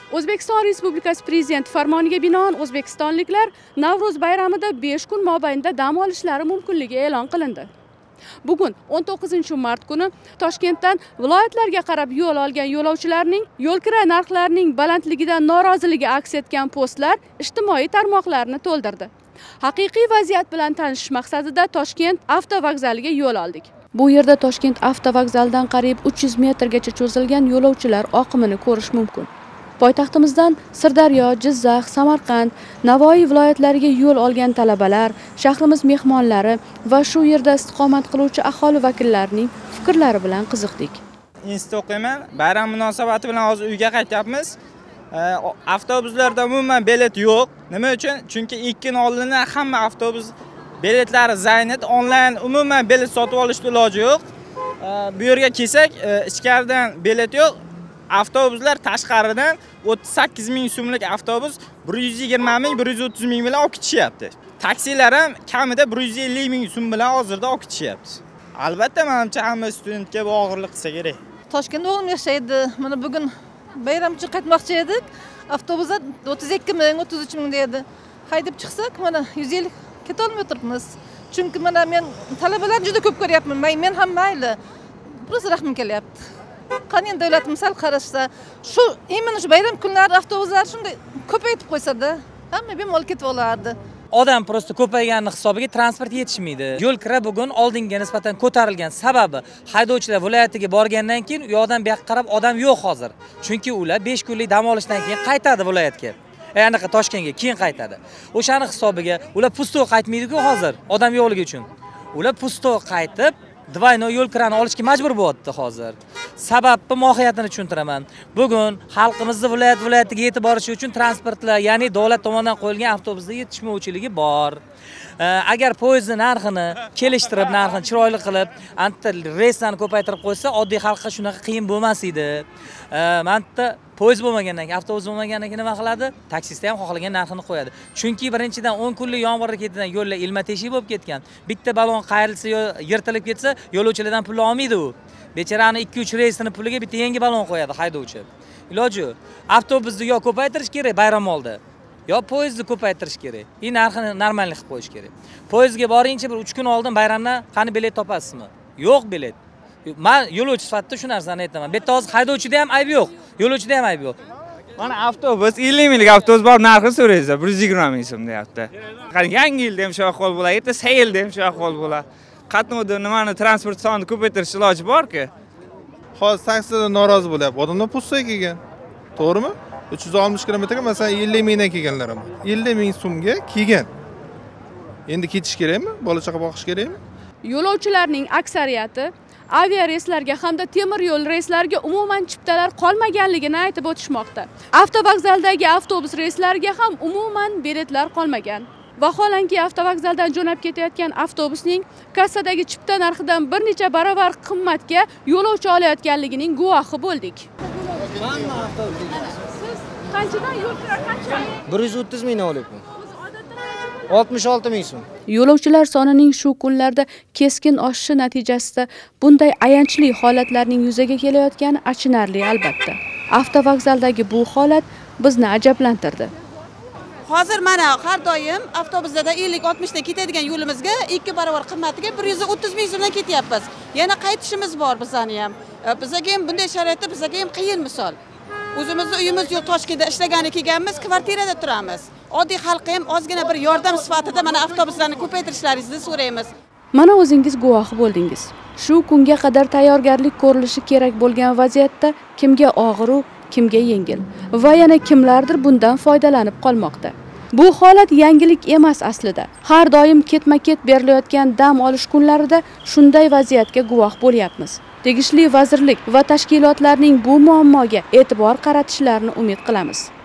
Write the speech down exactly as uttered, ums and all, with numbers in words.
O'zbekiston Respublikasi Prezidenti farmoniga binoan o'zbekistonliklar Navro'z bayramida besh kun mobaynida dam olishlari mumkinligi e'lon qilindi. Bugun o'n to'qqizinchi mart kuni Toshkentdan viloyatlarga qarab yo'l olgan yo'lovchilarning yo'lkira narxlarining balandligidan noroziligi aks etgan postlar ijtimoiy tarmoqlarni to'ldirdi. Haqiqiy vaziyat bilan tanishish maqsadida Toshkent avtovokzaliga yo'l oldik. Bu yerda Toshkent avtovokzalidan qariyb uch yuz metrgacha cho'zilgan yo'lovchilar oqimini ko'rish mumkin. Poytaxtimizdan Sirdaryo, Jizzax, Samarqand, Navoiy viloyatlariga yo'l olgan talabalar, shahrimiz mehmonlari va shu yerda istiqomat qiluvchi aholi vakillarining fikrlari bilan qiziqdik. Institutda o'qiyman. Bayram munosabati bilan hozir uyga qaytyapmiz. Avtobuslarda umuman bilet yo'q. Nima uchun? Chunki ikki kun oldin hamma avtobus biletlari zaynat, onlayn umuman bilet sotib olishga iloji yo'q. Bu yerga kelsak, ichkaridan bilet yo'q. Avtobuslar tashqaridan o'ttiz sakkiz ming so'mlik avtobus bir yuz yigirma ming, bir yuz o'ttiz ming bilan olib ketishyapti. Taksilar ham kamida bir yuz ellik ming so'm bilan hozirda olib ketishyapti. Albatta, menimcha hamma studentga bu og'irlik qilsa kerak. Toshkentda o'g'lim yashaydi. Mana bugun bayram uchun qaytmoqchi edik. Avtobuslar o'ttiz ikki ming, o'ttiz uch ming deydi. Haydab chiqsak, mana yuz ellik keta olmay turibmiz. Chunki mana men talabalar juda ko'p ko'ryapman. Men ham mayli. Biz rahmim kelyapti. Qani davlatimiz sal qarashsa, shu imini shu bayram kunlari avtobuslar shunday ko'paytib qo'ysa-da, hamma bemalol ketib olardi. Odam prosta ko'payganning hisobiga transport yetishmaydi. Yo'l kira bugun oldinga nisbatan ko'tarilgan sababi haydovchilar viloyatiga borgandan keyin u yoqdan bu yoqqa qarab odam yo'q hozir. Chunki ular besh kunlik dam olishdan keyin qaytadi viloyatga. Ya'ni Toshkentga keyin qaytadi. O'shani hisobiga ular pusto qaytmaydi-ku hozir, odam yo'qligi uchun. Ular pusto qaytib Двойной yo'l kirani olishga majbur bo'lyapti hozir. Sababni mohiyatini tushuntiraman. Bugun xalqimizni viloyat viloyatiga yetib borishi uchun transportlar, ya'ni davlat tomonidan qo'yilgan avtobuslar yetishmovchiligi bor. Agar poyezdni narxini kelishtirib, narxini chiroyli qilib, anta reyslarni ko'paytirib qo'ysa, oddiy xalqqa shunaqa qiyin bo'lmas edi. Manta poyezd bo'lmagandan keyin, avtobus bo'lmagandan keyin nima qiladi? Taksist ham xohlagan narxini qo'yadi. Chunki birinchidan o'n kunlik yomg'ir ketidan yo'llar ilma-teshik bo'lib ketgan. Bitta balon qayrilsa, yirtilib ketsa, yo'lovchilardan pul olmaydi u. Bechorani ikki uch reysini puliga bitta yangi balon qo'yadi haydovchi. Iloji avtobusni yo ko'paytirish kerak bayram oldi, yo poyezdni ko'paytirish kerak. I narxini normalniy qilib qo'yish kerak. Poyezdga boringchi bir uch kun oldin bayramdan qani bilet topasizmi? Yo'q bilet. Men yo'lovchi sifatida shu narsani aytaman. Bitta hozir haydovchida ham ayb yo'q, yo'lovchida ham ayb yo'q. Mana avtobus ellik minglik avtobus bor, narxi so'raysiz, bir yuz yigirma ming so'm deyapti. Qani yangi yilda ham shu ahvol bo'ladi, erta sayilda ham shu ahvol bo'ladi. Qatnovda nimani transport sonini ko'paytirish iloji bor-ku. Hozir taksidan norozi bo'lyapti. Odamlar pustoy kelgan. To'g'rimi? uch yuz oltmish kilometrga masalan ellik mingdan kelganlar ham. ellik ming so'mga kelgan. Endi ketish kerakmi? Bola chaqa boqish kerakmi? Yo'lovchilarning aksariyati avia reyslarga hamda temir yo'l reyslariga umuman chiptalar qolmaganligini aytib o'tishmoqda. Avtovokzaldagi avtobus reyslariga ham umuman biletlar qolmagan. Vaholanki avtovokzaldan jo'nab ketayotgan avtobusning kassadagi chipta narxidan bir necha barobar qimmatga yo'lovchi olayotganligining guvohi bo'ldik. Siz qanchadan yo'l kira qancha? bir yuz o'ttiz ming olyapman. oltmish olti ming so'm. Yo'lovchilar sonining shu kunlarda keskin oshishi natijasida bunday ayanchli holatlarning yuzaga kelayotgani achinarli albatta. Avtovokzaldagi bu holat bizni ajablantirdi. Hozir mana har doim avtobuslarda ellik oltmish dan ketadigan yo'limizga ikki barobar qimmatiga bir yuz o'ttiz ming so'mdan ketyapmiz. Yana qaytishimiz bor bizani ham. Bizga ham bunday sharoitda bizga ham qiyin misol. O'zimizni uyimiz yo'q, Toshkentda ishlagani kelganmiz, kvartirada turamiz. Oddiy xalqqa ham ozgina bir yordam sifatida mana avtobuslarni ko'paytirishlaringizni so'raymiz. Mana o'zingiz guvohi bo'ldingiz. Shu kunga qadar tayyorgarlik ko'rilishi kerak bo'lgan vaziyatda kimga og'ir, kimga yengil va yana kimlardir bundan foydalanib qolmoqda. Bu holat yangilik emas aslida. Har doim ketma-ket berilayotgan dam olish kunlarida shunday vaziyatga guvoh bo'lyapmiz. Tegishli vazirlik va tashkilotlarning bu muammoga e'tibor qaratishlarini umid qilamiz.